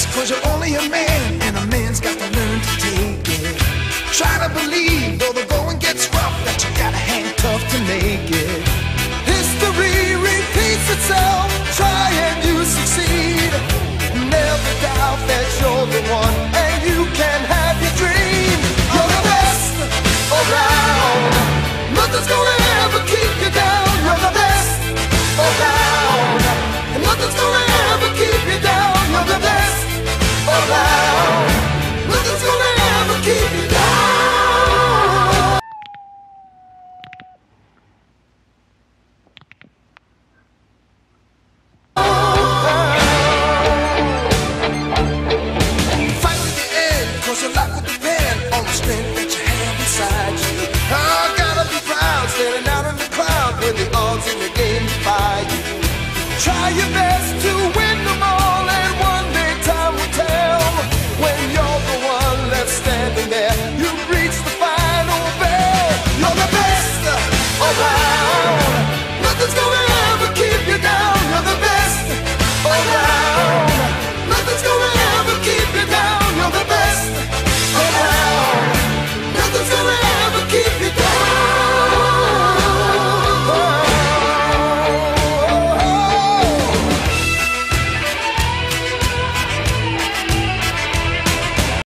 'cause you're only a man, and a man's got to learn to take it. Try to believe, though the going gets rough, that you gotta hang tough to make it. History repeats itself, try and you succeed. Never doubt that you're the one, and you can have your dream. You're the best around, nothing's gonna ever keep you down. You're the best around, and nothing's gonna ever keep you down. You're the best around, nothing's gonna ever keep you down. Fight to the end, 'cause your life will depend on the strength that you have inside you. I gotta be proud, standing out in the crowd when the odds in the game defy you. Try your best.